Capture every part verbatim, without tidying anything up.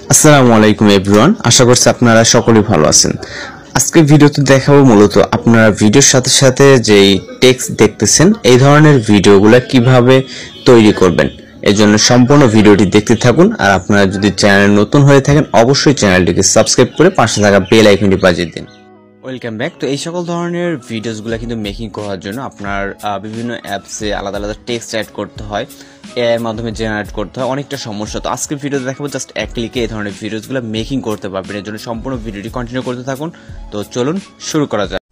আসসালামু আলাইকুম এভরিওয়ান, আশা করছি আপনারা সকলেই ভালো আছেন। আজকে ভিডিওতে দেখাবো মূলত আপনারা ভিডিওর সাথে সাথে যেই টেক্সট দেখতেছেন এই ধরনের ভিডিওগুলো কিভাবে তৈরি করবেন। এর জন্য সম্পূর্ণ ভিডিওটি দেখতে থাকুন। আর আপনারা যদি চ্যানেলে নতুন হয়ে থাকেন অবশ্যই চ্যানেলটিকে সাবস্ক্রাইব করে পাশে থাকা বেল আইকনটি বাজিয়ে দিন। Welcome back. তো এই সকল ধরনের ভিডিওসগুলো কিন্তু মেকিং করার জন্য আপনার বিভিন্ন অ্যাপসে আলাদা আলাদা টেক্সট অ্যাড করতে হয়, এআই এর মাধ্যমে জেনারেট করতে হয়, অনেকটা সমস্যা। তো আজকের ভিডিওতে দেখাবো জাস্ট এক ক্লিকে এই ধরনের ভিডিওসগুলো মেকিং করতে পারবেন। এর জন্য সম্পূর্ণ ভিডিওটি কন্টিনিউ করতে থাকুন। তো চলুন শুরু করা যাক।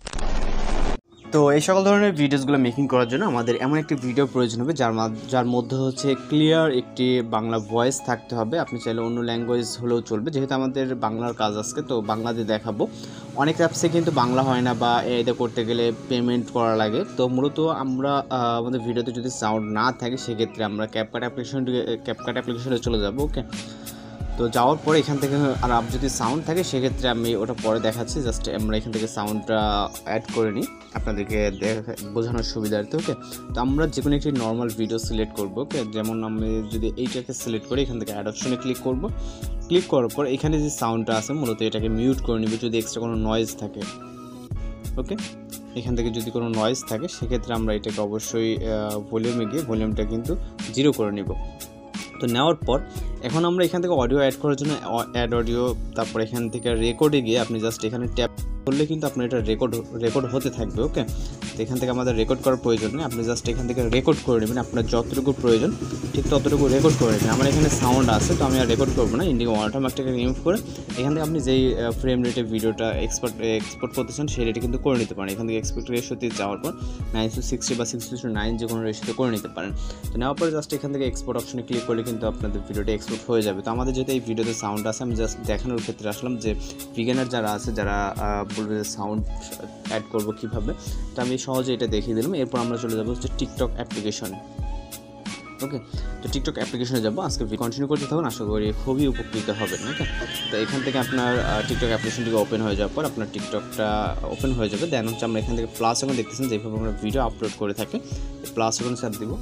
তো এই সকল ধরনের ভিডিওসগুলো মেকিং করার জন্য আমাদের এমন একটি ভিডিও প্রয়োজন হবে যার যার মধ্যে হচ্ছে ক্লিয়ার একটি বাংলা ভয়েস থাকতে হবে। আপনি চাইলে অন্য ল্যাঙ্গুয়েজ হলেও চলবে, যেহেতু আমাদের বাংলার কাজ আজকে, তো বাংলাতে দেখাবো। অনেক অ্যাপসে কিন্তু বাংলা হয় না বা এটা করতে গেলে পেমেন্ট করা লাগে। তো মূলত আমরা আমাদের ভিডিওতে যদি সাউন্ড না থাকে সেক্ষেত্রে আমরা ক্যাপকাট অ্যাপ্লিকেশন ক্যাপকাট অ্যাপ্লিকেশনে চলে যাবো। ওকে, তো যাওয়ার পরে এখান থেকে আর আপ যদি সাউন্ড থাকে সেক্ষেত্রে আমি ওটা পরে দেখাচ্ছি। জাস্ট আমরা এখান থেকে সাউন্ডটা অ্যাড করে নিই আপনাদেরকে বোঝানোর সুবিধার্থে। ওকে, তো আমরা যে কোনো একটি নর্মাল ভিডিও সিলেক্ট করবো। ওকে, যেমন আমি যদি এইটাকে সিলেক্ট করি এখান থেকে অ্যাড অপশনে ক্লিক করব। ক্লিক করার পর এখানে যে সাউন্ডটা আছে মূলত এটাকে মিউট করে নিব যদি এক্সট্রা কোনো নয়েজ থাকে। ওকে, এখান থেকে যদি কোনো নয়েজ থাকে সেক্ষেত্রে আমরা এটাকে অবশ্যই ভলিউমে গিয়ে ভলিউমটা কিন্তু জিরো করে নিব। তো নেওয়ার পর এখন আমরা এখান থেকে অডিও অ্যাড করার জন্য অ্যাড অডিও, তারপর এখান থেকে রেকর্ডে গিয়ে আপনি জাস্ট এখানে ট্যাপ করলে কিন্তু আপনার এটা রেকর্ড রেকর্ড হতে থাকবে। ওকে, তো এখান থেকে আমাদের রেকর্ড করার প্রয়োজন নেই, আপনি জাস্ট এখান থেকে রেকর্ড করে নেবেন। আপনার যতটুকু প্রয়োজন ঠিক ততটুকু রেকর্ড করে নেবেন। আমার এখানে সাউন্ড আছে তো আমি আর রেকর্ড করবো না, ইন্ডিগো ওয়াটারমার্কটাকে রিমুভ করে এখান থেকে আপনি যেই ফ্রেম রেটে ভিডিওটা এক্সপোর্ট এক্সপোর্ট করতে চান সেই রেটে কিন্তু করে নিতে পারেন। এখান থেকে এক্সপোর্ট রেশিওতে যাওয়ার পর নাইন টু সিক্সটি বা সিক্সটি টু নাইন যে কোনো রেশিওতে করে নিতে পারেন। তো নেওয়ার পরে জাস্ট এখান থেকে এক্সপোর্ট অপশনে ক্লিক করলে কিন্তু আপনাদের ভিডিওটা এক্সপোর্ট হয়ে যাবে। তো আমাদের যেহেতু এই ভিডিওতে সাউন্ড আছে, আমি জাস্ট দেখানোর ক্ষেত্রে আসলাম যে বিগিনার যারা আছে যারা বলবে যে সাউন্ড অ্যাড করবো কীভাবে, তো আমি সহজে এটা দেখিয়ে দিলাম। এরপর আমরা চলে যাবো হচ্ছে টিকটক অ্যাপ্লিকেশন। ওকে, তো টিকটক অ্যাপ্লিকেশনে যাবো। আজকে কন্টিনিউ করতে থাকুন, আশা করি খুবই উপকৃত হবেন। ওকে, তো এখান থেকে আপনার টিকটক অ্যাপ্লিকেশনটিকে ওপেন হয়ে যাওয়ার পর আপনার টিকটকটা ওপেন হয়ে যাবে। দেন হচ্ছে আমরা এখান থেকে প্লাস এখন দেখতেছেন যেভাবে আমরা ভিডিও আপলোড করে থাকি, প্লাস এখন চাপ দিব।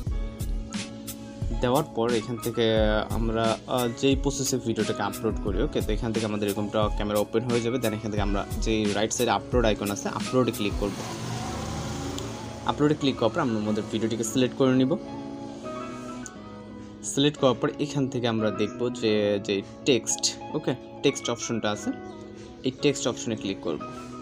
দেওয়ার পর এখান থেকে আমরা যেই প্রসেসে ভিডিওটাকে আপলোড করি। ওকে, তো এখান থেকে আমাদের এরকমটা ক্যামেরা ওপেন হয়ে যাবে। দেন এখান থেকে আমরা যেই রাইট সাইডে আপলোড আইকন আছে আপলোডে ক্লিক করব। আপলোডে ক্লিক করার পর আমরা আমাদের ভিডিওটিকে সিলেক্ট করে নিব। সিলেক্ট করার পর এখান থেকে আমরা দেখব যে যে টেক্সট, ওকে, টেক্সট অপশনটা আছে, এই টেক্সট অপশনে ক্লিক করব।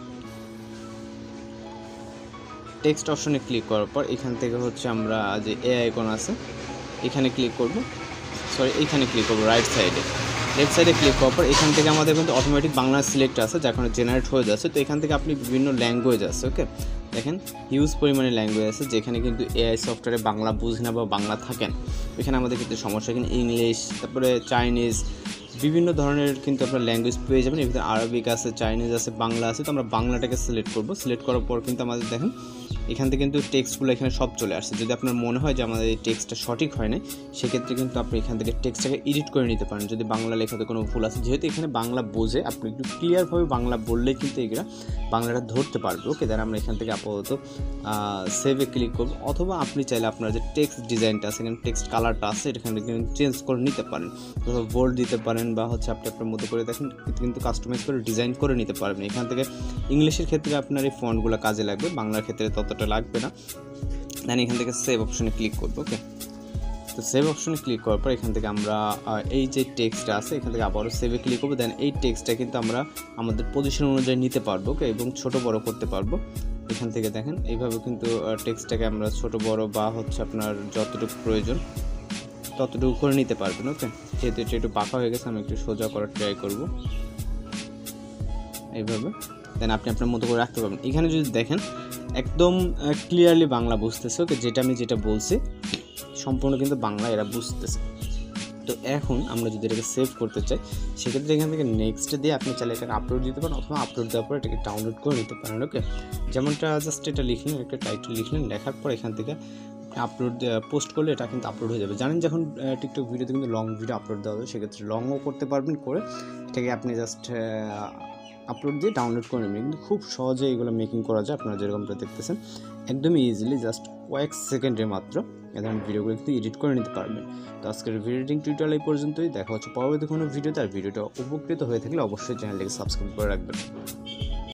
টেক্সট অপশনে ক্লিক করার পর এখান থেকে হচ্ছে আমরা যে এ আইকন আছে এখানে ক্লিক করব, সরি এইখানে ক্লিক করব রাইট সাইডে। লেফট সাইডে ক্লিক করার পর এখান থেকে আমাদের কিন্তু অটোমেটিক বাংলা সিলেক্ট আছে যা এখন জেনারেট হয়ে যাচ্ছে। তো এখান থেকে আপনি বিভিন্ন ল্যাঙ্গুয়েজ আছে। ওকে, দেখেন হিউজ পরিমাণে ল্যাঙ্গুয়েজ আছে যেখানে কিন্তু এআই সফটওয়্যারে বাংলা বুঝে না বা বাংলা থাকেন, এখানে আমাদের কিন্তু সমস্যা। এখানে ইংলিশ, তারপরে চাইনিজ, বিভিন্ন ধরনের কিন্তু আপনার ল্যাঙ্গুয়েজ পেয়ে যাবেন। এর ভিতরে আরবিক আছে, চাইনিজ আছে, বাংলা আছে। তো আমরা বাংলাটাকে সিলেক্ট করব। সিলেক্ট করার পর কিন্তু আমাদের দেখেন এখান থেকে কিন্তু টেক্সটগুলো এখানে সব চলে আসছে। যদি আপনার মনে হয় যে আমাদের এই টেক্সটটা সঠিক হয় না সেক্ষেত্রে কিন্তু আপনি এখান থেকে টেক্সটটাকে এডিট করে নিতে পারেন যদি বাংলা লেখাতে কোনো ভুল আছে। যেহেতু এখানে বাংলা বোঝে, আপনি একটু ক্লিয়ারভাবে বাংলা বললেই কিন্তু এগুলো বাংলাটা ধরতে পারবে। ওকে, দেন আমরা এখান থেকে আপাতত সেভে ক্লিক করব, অথবা আপনি চাইলে আপনার যে টেক্সট ডিজাইনটা আছে, এখানে টেক্সট কালারটা আছে এখানে কিন্তু চেঞ্জ করে নিতে পারেন, বোল্ড দিতে পারেন বা হচ্ছে আপনি আপনার মতো করে দেখেন কিন্তু কাস্টমাইজ করে ডিজাইন করে নিতে পারবেন। এখান থেকে ইংলিশের ক্ষেত্রে আপনার এই ফন্টগুলো কাজে লাগবে, বাংলার ক্ষেত্রে ততটা লাগবে না। দেন এখান থেকে সেভ অপশনে ক্লিক করবো। ওকে, তো সেভ অপশনে ক্লিক করার পর এখান থেকে আমরা এই যে টেক্সটটা আছে এখান থেকে আবারও সেভে ক্লিক করবো। দেন এই টেক্সটটা কিন্তু আমরা আমাদের পজিশন অনুযায়ী নিতে পারবো। ওকে, এবং ছোটো বড়ো করতে পারবো। এখান থেকে দেখেন এইভাবে কিন্তু টেক্সটটাকে আমরা ছোটো বড়ো বা হচ্ছে আপনার যতটুকু প্রয়োজন ততটুকু করে নিতে পারবেন। ওকে, যেহেতু এটা একটু বাঁকা হয়ে গেছে আমি একটু সোজা করার ট্রাই করব এইভাবে। দেন আপনি আপনার মতো করে রাখতে পারবেন। এখানে যদি দেখেন একদম ক্লিয়ারলি বাংলা বুঝতেছে। ওকে, যেটা আমি যেটা বলছি সম্পূর্ণ কিন্তু বাংলা এরা বুঝতেছে। তো এখন আমরা যদি এটাকে সেভ করতে চাই সেক্ষেত্রে এখান থেকে নেক্সট দিয়ে আপনি চাইলে এটাকে আপলোড দিতে পারেন, অথবা আপলোড দেওয়ার পর এটাকে ডাউনলোড করে নিতে পারেন। ওকে, যেমনটা জাস্ট এটা লিখলেন, একটা টাইটেল লিখলেন, লেখার পর এখান থেকে আপলোড পোস্ট করলে এটা কিন্তু আপলোড হয়ে যাবে। জানেন যখন টিকটক ভিডিওতে কিন্তু লং ভিডিও আপলোড দেওয়া হবে সেক্ষেত্রে লংও করতে পারবেন, করে এটাকে আপনি জাস্ট আপলোড দিয়ে ডাউনলোড করে নেবেন। কিন্তু খুব সহজে এগুলো মেকিং করা যায়। আপনারা যেরকমটা দেখতেছেন একদমই ইজিলি জাস্ট কয়েক সেকেন্ডের মাত্র এ ধরনের ভিডিওগুলো কিন্তু এডিট করে নিতে পারবেন। তো আজকের ভিডিও এডিটিং টিউটোরিয়াল এই পর্যন্তই। দেখা হচ্ছে পরবর্তী কোনো ভিডিওতে। আর ভিডিওটা উপকৃত হয়ে থাকলে অবশ্যই চ্যানেলটিকে সাবস্ক্রাইব করে রাখবেন।